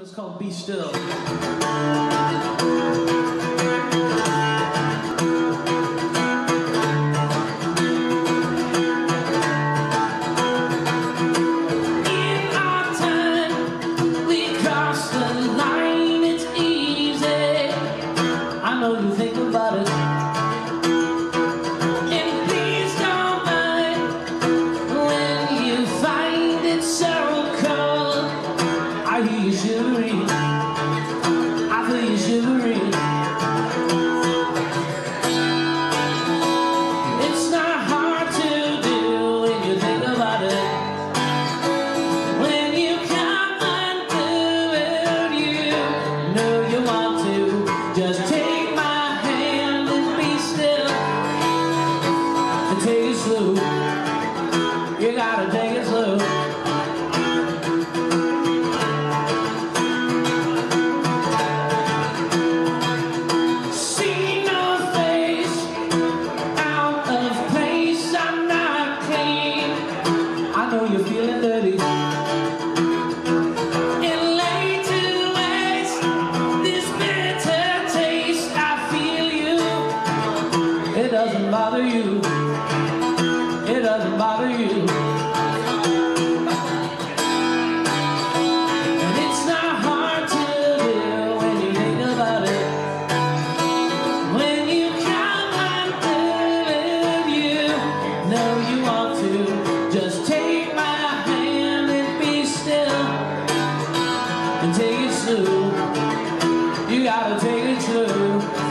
It's called Be Still. You think about it, and please don't mind when you find it so cold. I hear you shivering, I feel you shivering. It's not hard to do when you think about it. When you come undone, you know you want to just take take it slow. You gotta take it slow. See no face, out of place. I'm not clean. I know you're feeling dirty and laid to waste this bitter taste. I feel you. It doesn't bother you. It doesn't bother you. And it's not hard to do when you think about it. When you come undone, you know you want to just take my hand and be still. And take it slow. You gotta take it slow.